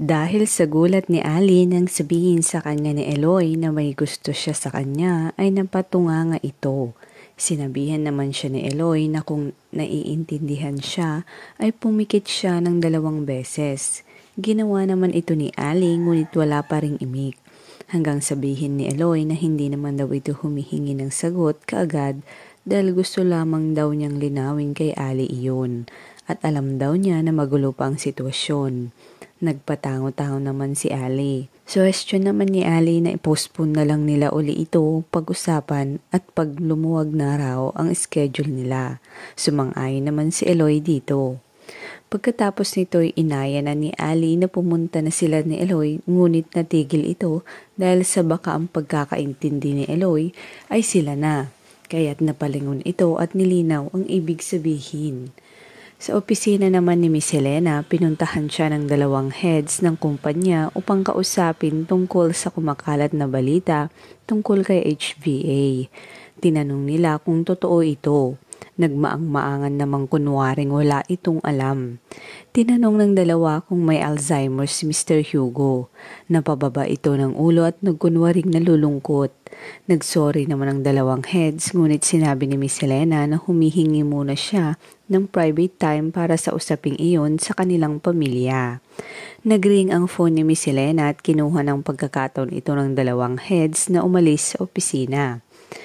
Dahil sa gulat ni Ali nang sabihin sa kanya ni Eloy na may gusto siya sa kanya ay napatunganga ito. Sinabihan naman siya ni Eloy na kung naiintindihan siya ay pumikit siya ng 2 beses. Ginawa naman ito ni Ali ngunit wala pa ring imik. Hanggang sabihin ni Eloy na hindi naman daw ito humihingi ng sagot kaagad dahil gusto lamang daw niyang linawin kay Ali iyon. At alam daw niya na magulo pa ang sitwasyon. Nagpatango-tango naman si Ali. Suwestyon naman ni Ali na i-postpone na lang nila uli ito pag-usapan at pag lumuwag na raw ang schedule nila. Sumang-ayon naman si Eloy dito. Pagkatapos nito ay inaya na ni Ali na pumunta na sila ni Eloy ngunit natigil ito dahil sa baka ang pagkakaintindi ni Eloy ay sila na. Kaya't napalingon ito at nilinaw ang ibig sabihin. Sa opisina naman ni Miss Helena, pinuntahan siya ng 2 heads ng kumpanya upang kausapin tungkol sa kumakalat na balita tungkol kay HVA. Tinanong nila kung totoo ito. Nagmaang-maangan namang kunwaring wala itong alam. Tinanong ng 2 kung may Alzheimer's si Mr. Hugo. Napababa ito ng ulo at nagkunwaring nalulungkot. Nagsorry naman ang 2 heads ngunit sinabi ni Miss Helena na humihingi muna siya ng private time para sa usaping iyon sa kanilang pamilya. Nagring ang phone ni Miss Helena at kinuha ng pagkakataon ito ng 2 heads na umalis sa opisina.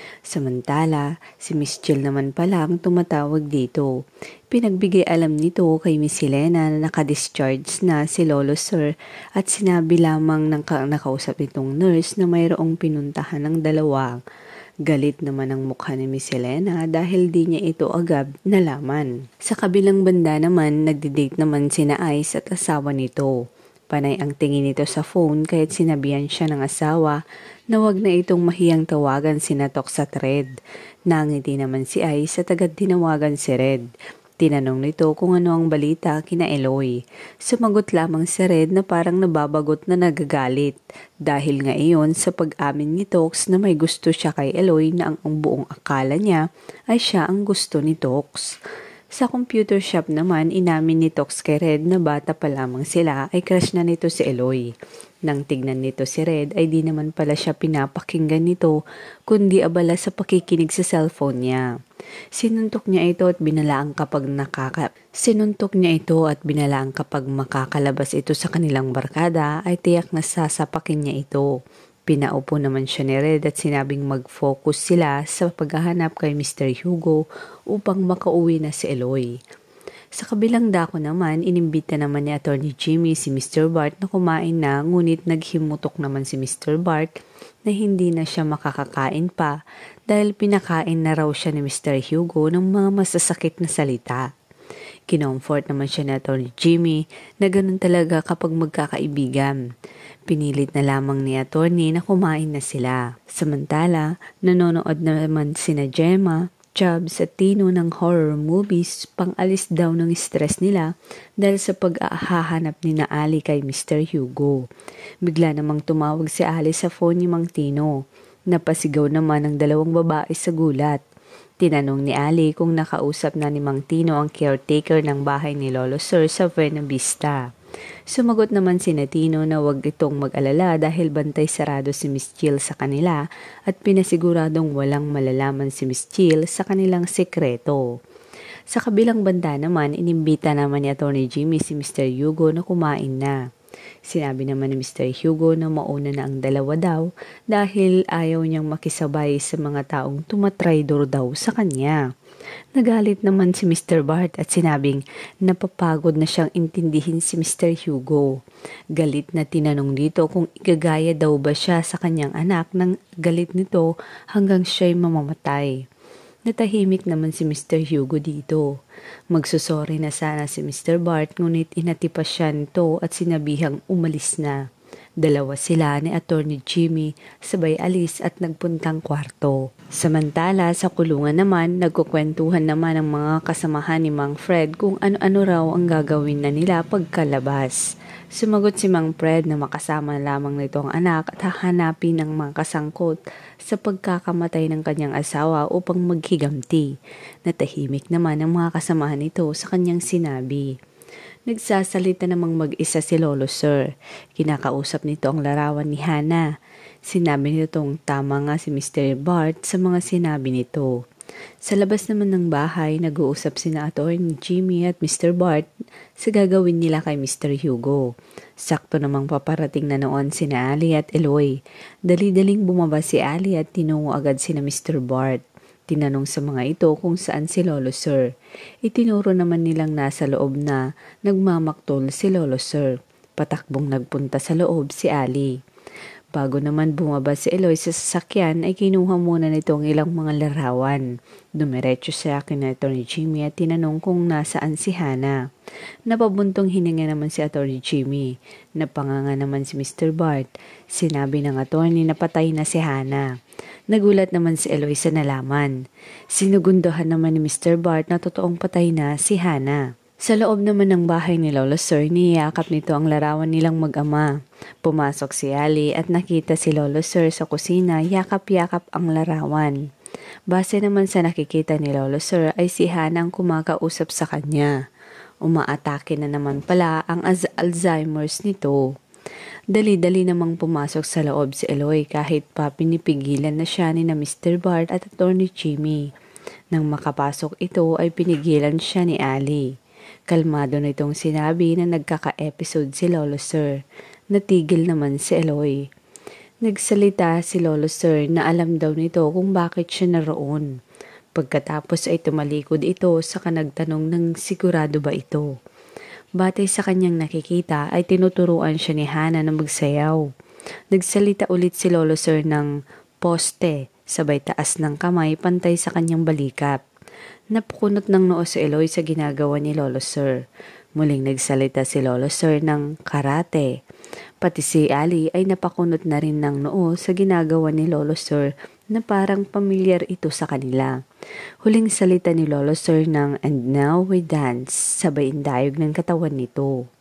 Samantala, si Miss Jill naman pala ang tumatawag dito. Pinagbigay alam nito kay Miss Helena na nakadischarge na si Lolo Sir at sinabi lamang ng nakausap nitong nurse na mayroong pinuntahan ng 2. Galit naman ang mukha ni Miss Helena dahil di niya ito agad nalaman. Sa kabilang banda naman, nagdi-date naman sina Ice at asawa nito. Panay ang tingin nito sa phone kaya't sinabihan siya ng asawa na wag na itong mahiyang tawagan si Tox at Red. Nangiti naman si Ice at agad tinawagan si Red. Tinanong nito kung ano ang balita kina Eloy. Sumagot lamang si Red na parang nababagot na nagagalit dahil nga iyon sa pag-amin ni Tox na may gusto siya kay Eloy na ang buong akala niya ay siya ang gusto ni Tox. Sa computer shop naman, inamin ni Tox kay Red na bata pa lamang sila ay crush na nito si Eloy. Nang tignan nito si Red ay di naman pala siya pinapakinggan nito kundi abala sa pakikinig sa cellphone niya. Sinuntok niya ito at binalaang kapag makakalabas ito sa kanilang barkada ay tiyak na sasapakin niya ito. Pinaupo naman siya ni Red at sinabing mag-focus sila sa paghahanap kay Mr. Hugo upang makauwi na si Eloy. Sa kabilang dako naman, inimbita naman ni Atty. Jimmy si Mr. Bart na kumain na ngunit naghimutok naman si Mr. Bart na hindi na siya makakakain pa dahil pinakain na raw siya ni Mr. Hugo ng mga masasakit na salita. Kinomfort naman siya ni Atty. Jimmy na ganun talaga kapag magkakaibigan. Pinilit na lamang ni Atty. Na kumain na sila. Samantala, nanonood naman sina Gemma, Chubbs at Tino ng horror movies pang-alis daw ng stress nila dahil sa pag-ahahanap ni na Ali kay Mr. Hugo. Bigla namang tumawag si Ali sa phone ni Mang Tino. Napasigaw naman ang 2 babae sa gulat. Tinanong ni Ali kung nakausap na ni Mang Tino ang caretaker ng bahay ni Lolo Sir sa Buena Vista. Sumagot naman si Tino na wag itong mag-alala dahil bantay sarado si Miss Jill sa kanila at pinasiguradong walang malalaman si Miss Jill sa kanilang sekreto. Sa kabilang banda naman, inimbita naman ni Atty. Jimmy si Mr. Hugo na kumain na. Sinabi naman ni Mr. Hugo na mauna na ang 2 daw dahil ayaw niyang makisabay sa mga taong tumatraydor daw sa kanya. Nagalit naman si Mr. Bart at sinabing napapagod na siyang intindihin si Mr. Hugo. Galit na tinanong dito kung igagaya daw ba siya sa kanyang anak nang galit nito hanggang siya'y mamamatay. Natahimik naman si Mr. Hugo dito. Magsusorry na sana si Mr. Bart ngunit inatipas siya nito at sinabihang umalis na. 2 sila ni Atty. Jimmy sabay alis at nagpuntang kwarto. Samantala sa kulungan naman, nagkukwentuhan naman ang mga kasamahan ni Mang Fred kung ano-ano raw ang gagawin na nila pagkalabas. Sumagot si Mang Fred na makasama lamang nito ang anak at hahanapin ang mga kasangkot sa pagkakamatay ng kanyang asawa upang maghiganti. Natahimik naman ang mga kasamahan nito sa kanyang sinabi. Nagsasalita namang mag-isa si Lolo Sir. Kinakausap nito ang larawan ni Hana. Sinabi nitong tama nga si Mr. Bart sa mga sinabi nito. Sa labas naman ng bahay, nag-uusap sina Atty. Jimmy at Mr. Bart sa gagawin nila kay Mr. Hugo. Sakto namang paparating na noon sina Ali at Eloy. Dali-daling bumaba si Ali at tinungo agad sina Mr. Bart. Tinanong sa mga ito kung saan si Lolo Sir. Itinuro naman nilang nasa loob na nagmamaktol si Lolo Sir. Patakbong nagpunta sa loob si Ali. Bago naman bumaba si Eloy sa sasakyan ay kinuha muna nito ang ilang mga larawan. Dumiretso siya kina Atty. Jimmy at tinanong kung nasaan si Hana. Napabuntong hininga naman si Atty. Jimmy. Napanganga naman si Mr. Bart. Sinabi ng attorney na patay na si Hana. Nagulat naman si Eloy sa nalaman. Sinugundohan naman ni Mr. Bart na totoong patay na si Hana. Sa loob naman ng bahay ni Lolo Sir, niyakap nito ang larawan nilang mag-ama. Pumasok si Ali at nakita si Lolo Sir sa kusina, yakap-yakap ang larawan. Base naman sa nakikita ni Lolo Sir ay si Hana ang kumakausap sa kanya. Umaatake na naman pala ang Alzheimer's nito. Dali-dali namang pumasok sa loob si Eloy kahit pa pinipigilan na siya ni na Mr. Bart at Atty. Jimmy. Nang makapasok ito ay pinigilan siya ni Ali. Kalmado na itong sinabi na nagkaka-episode si Lolo Sir. Natigil naman si Eloy. Nagsalita si Lolo Sir na alam daw nito kung bakit siya naroon. Pagkatapos ay tumalikod ito saka nagtanong ng sigurado ba ito. Batay sa kanyang nakikita ay tinuturuan siya ni Hana na magsayaw. Nagsalita ulit si Lolo Sir ng poste, sabay taas ng kamay pantay sa kanyang balikap. Napukunot ng noo si Eloy sa ginagawa ni Lolo Sir. Muling nagsalita si Lolo Sir ng karate. Pati si Ali ay napakunot na rin ng noo sa ginagawa ni Lolo Sir na parang pamilyar ito sa kanila. Huling salita ni Lolo Sir ng "And now we dance", sabay indayog ng katawan nito.